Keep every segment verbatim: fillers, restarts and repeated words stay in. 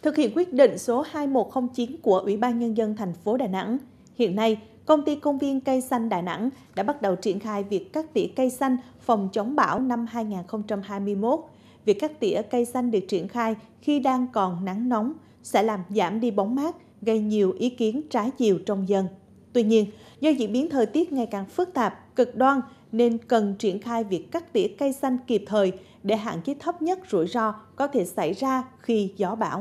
Thực hiện quyết định số hai một không chín của Ủy ban Nhân dân thành phố Đà Nẵng, hiện nay, Công ty Công viên Cây xanh Đà Nẵng đã bắt đầu triển khai việc cắt tỉa cây xanh phòng chống bão năm hai nghìn không trăm hai mươi mốt. Việc cắt tỉa cây xanh được triển khai khi đang còn nắng nóng sẽ làm giảm đi bóng mát, gây nhiều ý kiến trái chiều trong dân. Tuy nhiên, do diễn biến thời tiết ngày càng phức tạp, cực đoan nên cần triển khai việc cắt tỉa cây xanh kịp thời để hạn chế thấp nhất rủi ro có thể xảy ra khi gió bão.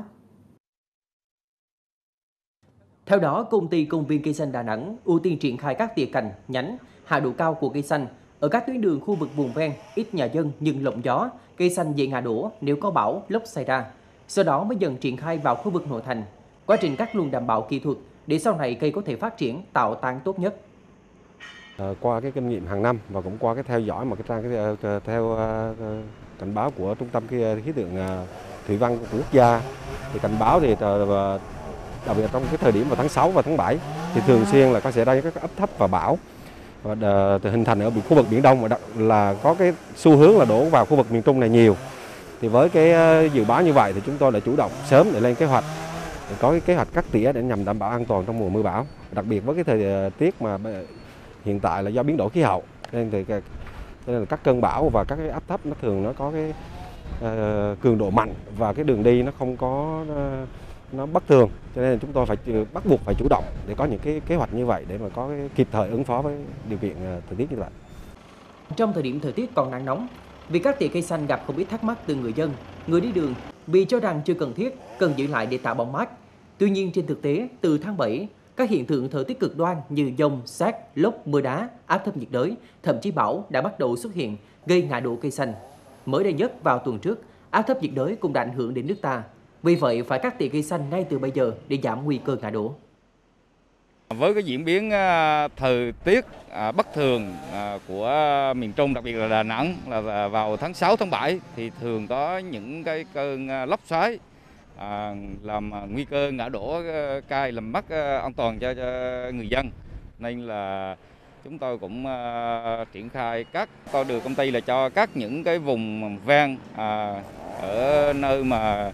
Theo đó, Công ty Công viên Cây xanh Đà Nẵng ưu tiên triển khai các tỉa cành, nhánh, hạ độ cao của cây xanh. Ở các tuyến đường khu vực vùng ven, ít nhà dân nhưng lộng gió, cây xanh dễ ngã đổ nếu có bão, lốc xảy ra. Sau đó mới dần triển khai vào khu vực nội thành. Quá trình cắt luôn đảm bảo kỹ thuật để sau này cây có thể phát triển, tạo tán tốt nhất. À, qua cái kinh nghiệm hàng năm và cũng qua cái theo dõi mà cái trang cái theo uh, cảnh báo của trung tâm cái khí tượng uh, thủy văn của quốc gia thì cảnh báo thì uh, đặc biệt trong cái thời điểm vào tháng sáu và tháng bảy thì thường xuyên là có xảy ra các áp thấp và bão và uh, hình thành ở khu vực biển Đông và là có cái xu hướng là đổ vào khu vực miền Trung này nhiều. Thì với cái uh, dự báo như vậy thì chúng tôi đã chủ động sớm để lên kế hoạch để có cái kế hoạch cắt tỉa để nhằm đảm bảo an toàn trong mùa mưa bão. Đặc biệt với cái thời tiết mà hiện tại là do biến đổi khí hậu nên thì nên là các cơn bão và các cái áp thấp nó thường nó có cái uh, cường độ mạnh và cái đường đi nó không có uh, nó bất thường, cho nên chúng tôi phải bắt buộc phải chủ động để có những cái kế hoạch như vậy để mà có cái kịp thời ứng phó với điều kiện uh, thời tiết như vậy. Trong thời điểm thời tiết còn nắng nóng, việc cắt tỉa cây xanh gặp không ít thắc mắc từ người dân, người đi đường vì cho rằng chưa cần thiết, cần giữ lại để tạo bóng mát. Tuy nhiên trên thực tế, từ tháng bảy, các hiện tượng thời tiết cực đoan như dông, sét, lốc, mưa đá, áp thấp nhiệt đới, thậm chí bão đã bắt đầu xuất hiện, gây ngã đổ cây xanh. Mới đây nhất vào tuần trước, áp thấp nhiệt đới cũng đã ảnh hưởng đến nước ta. Vì vậy phải cắt tỉa cây xanh ngay từ bây giờ để giảm nguy cơ ngã đổ. Với cái diễn biến thời tiết bất thường của miền Trung, đặc biệt là Đà Nẵng, là vào tháng sáu, tháng bảy thì thường có những cái cơn lốc xoáy À, làm nguy cơ ngã đổ cây, làm mất an toàn cho, cho người dân, nên là chúng tôi cũng uh, triển khai các tôi được công ty là cho các những cái vùng ven à, ở nơi mà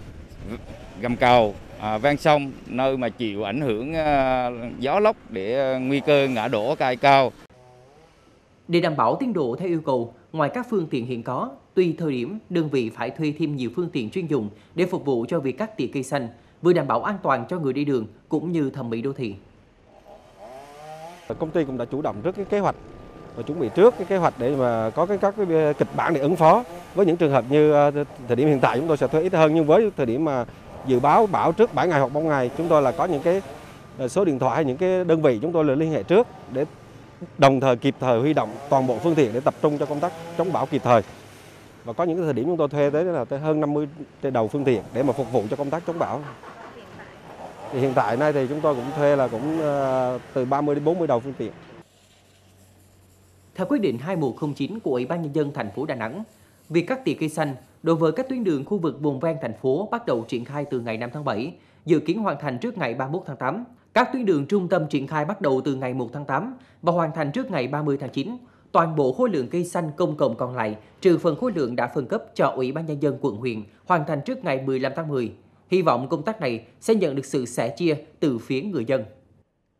gầm cầu à, ven sông, nơi mà chịu ảnh hưởng uh, gió lốc để uh, nguy cơ ngã đổ cây cao. Để đảm bảo tiến độ theo yêu cầu, ngoài các phương tiện hiện có, tùy thời điểm, đơn vị phải thuê thêm nhiều phương tiện chuyên dụng để phục vụ cho việc cắt tỉa cây xanh, vừa đảm bảo an toàn cho người đi đường cũng như thẩm mỹ đô thị. Công ty cũng đã chủ động trước cái kế hoạch và chuẩn bị trước cái kế hoạch để mà có cái các cái kịch bản để ứng phó với những trường hợp như thời điểm hiện tại chúng tôi sẽ thuê ít hơn, nhưng với thời điểm mà dự báo bão trước bảy ngày hoặc bốn ngày, chúng tôi là có những cái số điện thoại hay những cái đơn vị chúng tôi là liên hệ trước để đồng thời kịp thời huy động toàn bộ phương tiện để tập trung cho công tác chống bão kịp thời. Và có những cái thời điểm chúng tôi thuê tới là tới hơn năm mươi trên đầu phương tiện để mà phục vụ cho công tác chống bão. Thì hiện tại nay thì chúng tôi cũng thuê là cũng uh, từ ba mươi đến bốn mươi đầu phương tiện. Theo quyết định hai một không chín của Ủy ban Nhân dân thành phố Đà Nẵng, việc cắt tỉa cây xanh đối với các tuyến đường khu vực vùng ven thành phố bắt đầu triển khai từ ngày năm tháng bảy, dự kiến hoàn thành trước ngày ba mươi mốt tháng tám. Các tuyến đường trung tâm triển khai bắt đầu từ ngày một tháng tám và hoàn thành trước ngày ba mươi tháng chín. Toàn bộ khối lượng cây xanh công cộng còn lại, trừ phần khối lượng đã phân cấp cho Ủy ban Nhân dân quận huyện, hoàn thành trước ngày mười lăm tháng mười. Hy vọng công tác này sẽ nhận được sự sẻ chia từ phía người dân.